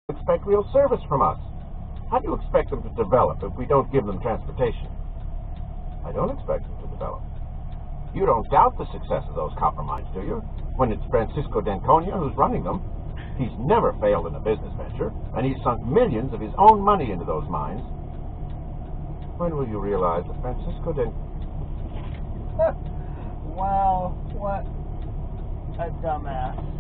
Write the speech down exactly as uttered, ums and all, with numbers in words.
expect real service from us. How do you expect them to develop if we don't give them transportation? I don't expect them to develop. You don't doubt the success of those copper mines, do you? When it's Francisco d'Anconia who's running them. He's never failed in a business venture, and he's sunk millions of his own money into those mines. When will you realize that Francisco d'An... Wow, what a dumbass.